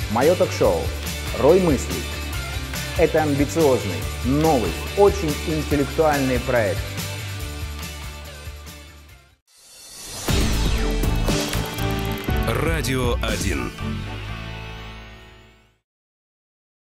Мое ток-шоу «Рой мыслей». Это амбициозный, новый, очень интеллектуальный проект. Радио 1.